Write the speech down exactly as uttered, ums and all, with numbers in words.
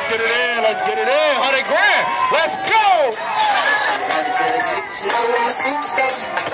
get it in. Let's get it in. one hundred grand. Let's go.